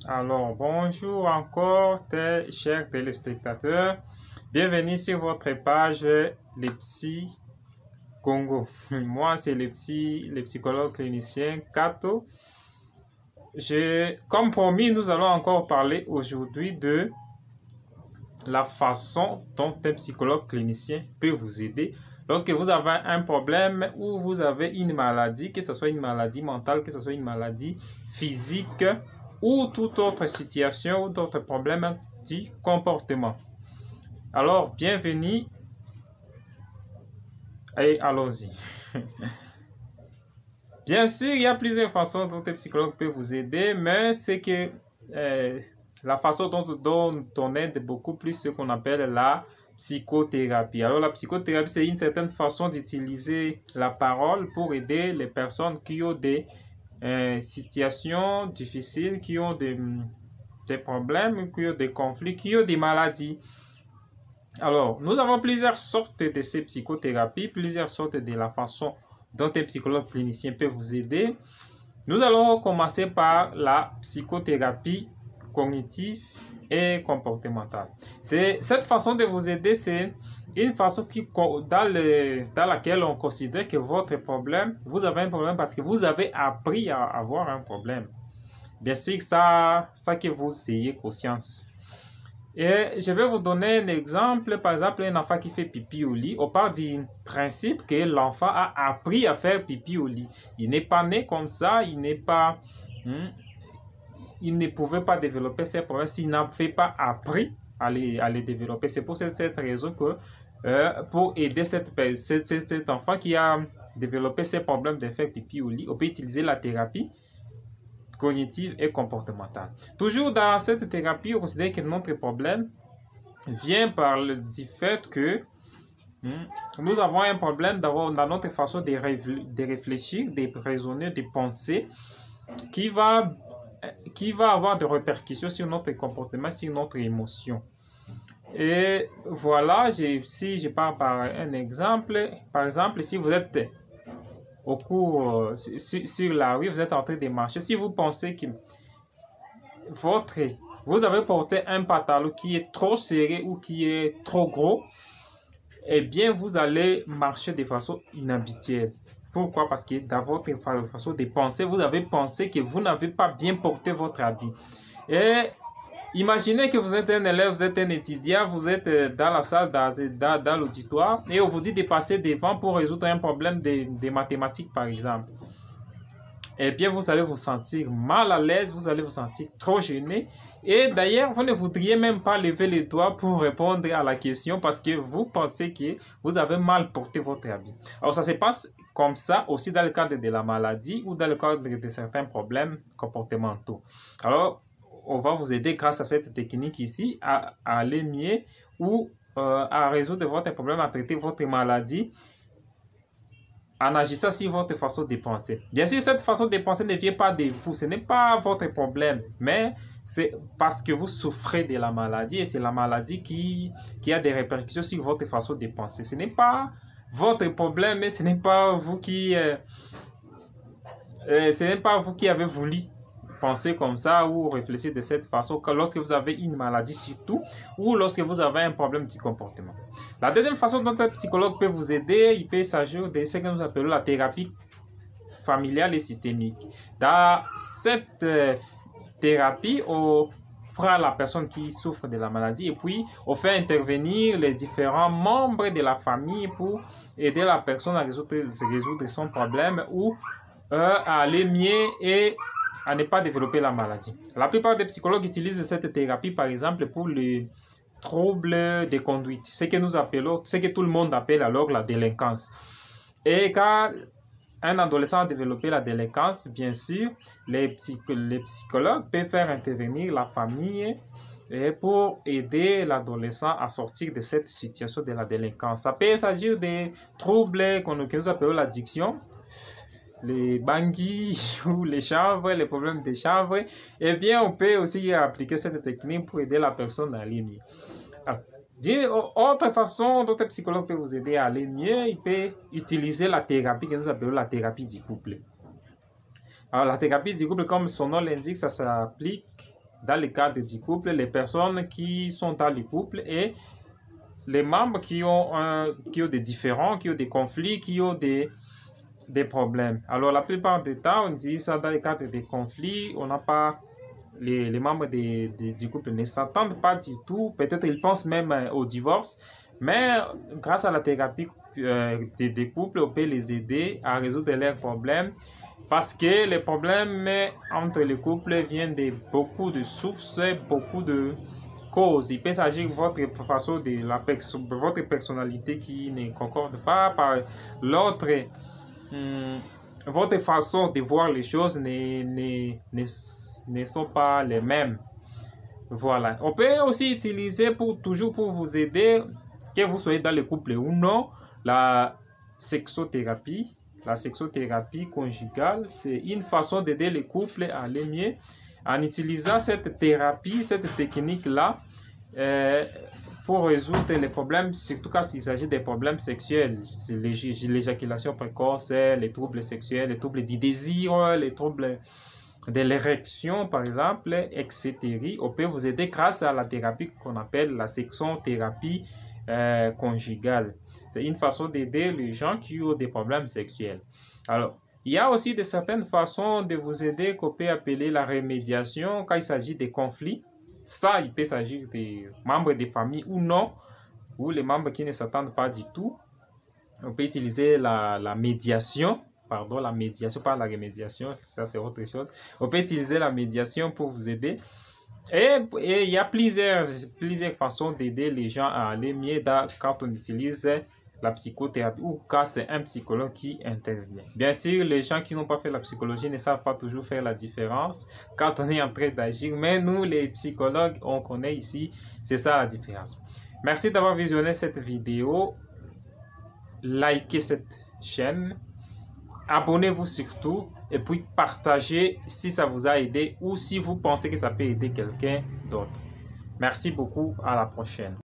Alors, bonjour encore, chers téléspectateurs. Bienvenue sur votre page Les Psy Congo. Moi, c'est le psychologue clinicien Kato. Comme promis, nous allons encore parler aujourd'hui de la façon dont un psychologue clinicien peut vous aider lorsque vous avez un problème ou vous avez une maladie, que ce soit une maladie mentale, que ce soit une maladie physique ou toute autre situation ou d'autres problèmes du comportement. Alors, bienvenue et allons-y. Bien sûr, il y a plusieurs façons dont un psychologue peut vous aider, mais c'est que la façon dont on aide beaucoup plus ce qu'on appelle la psychothérapie. Alors, la psychothérapie, c'est une certaine façon d'utiliser la parole pour aider les personnes qui ont des situations difficiles, qui ont des problèmes, qui ont des conflits, qui ont des maladies. Alors, nous avons plusieurs sortes de ces psychothérapies, plusieurs sortes de la façon dont un psychologue clinicien peut vous aider. Nous allons commencer par la psychothérapie cognitive et comportementale. Cette façon de vous aider, c'est une façon dans laquelle on considère que votre problème, vous avez un problème parce que vous avez appris à avoir un problème. Bien sûr, ça que vous ayez conscience. Et je vais vous donner un exemple, par exemple, un enfant qui fait pipi au lit. On part du principe que l'enfant a appris à faire pipi au lit. Il n'est pas né comme ça, il ne pouvait pas développer ses problèmes s'il n'avait pas appris à les développer. C'est pour cette raison que pour aider cet enfant qui a développé ses problèmes de faire pipi au lit, on peut utiliser la thérapie cognitive et comportementale. Toujours dans cette thérapie, on considère que notre problème vient du fait que nous avons un problème dans notre façon de réfléchir, de raisonner, de penser, qui va avoir des répercussions sur notre comportement, sur notre émotion. Et voilà, si je pars par un exemple, par exemple, si vous êtes au cours sur la rue, vous êtes en train de marcher, si vous pensez que vous avez porté un pantalon qui est trop serré ou qui est trop gros, eh bien, vous allez marcher de façon inhabituelle. Pourquoi? Parce que dans votre façon de penser, vous avez pensé que vous n'avez pas bien porté votre habit. Et imaginez que vous êtes un élève, vous êtes un étudiant, vous êtes dans la salle, dans l'auditoire, et on vous dit de passer devant pour résoudre un problème de mathématiques, par exemple. Eh bien, vous allez vous sentir mal à l'aise, vous allez vous sentir trop gêné. Et d'ailleurs, vous ne voudriez même pas lever les doigts pour répondre à la question parce que vous pensez que vous avez mal porté votre habit. Alors, ça se passe comme ça aussi dans le cadre de la maladie ou dans le cadre de certains problèmes comportementaux. Alors, on va vous aider grâce à cette technique ici à aller mieux ou à résoudre votre problème, à traiter votre maladie en agissant sur votre façon de penser. Bien sûr, cette façon de penser ne vient pas de vous, ce n'est pas votre problème, mais c'est parce que vous souffrez de la maladie et c'est la maladie qui a des répercussions sur votre façon de penser. Ce n'est pas votre problème, mais ce n'est pas vous qui avez voulu penser comme ça ou réfléchir de cette façon lorsque vous avez une maladie surtout ou lorsque vous avez un problème du comportement. La deuxième façon dont un psychologue peut vous aider, il peut s'agir de ce que nous appelons la thérapie familiale et systémique. Dans cette thérapie, on prend la personne qui souffre de la maladie et puis on fait intervenir les différents membres de la famille pour aider la personne à résoudre son problème ou à aller mieux et à ne pas développer la maladie. La plupart des psychologues utilisent cette thérapie, par exemple, pour les troubles de conduite, ce que tout le monde appelle alors la délinquance. Et quand un adolescent a développé la délinquance, bien sûr, les psychologues peuvent faire intervenir la famille pour aider l'adolescent à sortir de cette situation de la délinquance. Ça peut s'agir des troubles que nous appelons l'addiction, les banguis ou les chanvres, les problèmes des chanvres, eh bien, on peut aussi appliquer cette technique pour aider la personne à aller mieux. Autre façon dont un psychologue peut vous aider à aller mieux, il peut utiliser la thérapie que nous appelons la thérapie du couple. Alors, la thérapie du couple, comme son nom l'indique, ça s'applique dans le cadre du couple, les personnes qui sont dans le couple et les membres qui ont des différends, qui ont des conflits, qui ont des problèmes. Alors, la plupart du temps, on dit ça dans le cadre des conflits, on n'a pas, les membres du couple ne s'entendent pas du tout. Peut-être ils pensent même au divorce, mais grâce à la thérapie des couples, on peut les aider à résoudre leurs problèmes. Parce que les problèmes entre les couples viennent de beaucoup de sources, beaucoup de causes. Il peut s'agir de votre façon votre personnalité qui ne concorde pas par l'autre. Votre façon de voir les choses ne sont pas les mêmes. Voilà. On peut aussi utiliser toujours pour vous aider, que vous soyez dans le couple ou non, la sexothérapie. La sexothérapie conjugale, c'est une façon d'aider les couples à aller mieux en utilisant cette thérapie, cette technique-là pour résoudre les problèmes, surtout quand il s'agit des problèmes sexuels, l'éjaculation précoce, les troubles sexuels, les troubles du désir, les troubles de l'érection par exemple, etc. On peut vous aider grâce à la thérapie qu'on appelle la sexothérapie conjugale. C'est une façon d'aider les gens qui ont des problèmes sexuels. Alors, il y a aussi certaines façons de vous aider qu'on peut appeler la remédiation quand il s'agit des conflits. Ça, il peut s'agir des membres des familles ou non, ou les membres qui ne s'entendent pas du tout. On peut utiliser la médiation, pardon, la médiation, pas la remédiation, ça c'est autre chose. On peut utiliser la médiation pour vous aider. Et il y a plusieurs façons d'aider les gens à aller mieux quand on utilise la psychothérapie ou quand c'est un psychologue qui intervient. Bien sûr, les gens qui n'ont pas fait la psychologie ne savent pas toujours faire la différence quand on est en train d'agir, mais nous, les psychologues, on connaît ici, c'est ça la différence. Merci d'avoir visionné cette vidéo. Likez cette chaîne. Abonnez-vous surtout et puis partagez si ça vous a aidé ou si vous pensez que ça peut aider quelqu'un d'autre. Merci beaucoup, à la prochaine.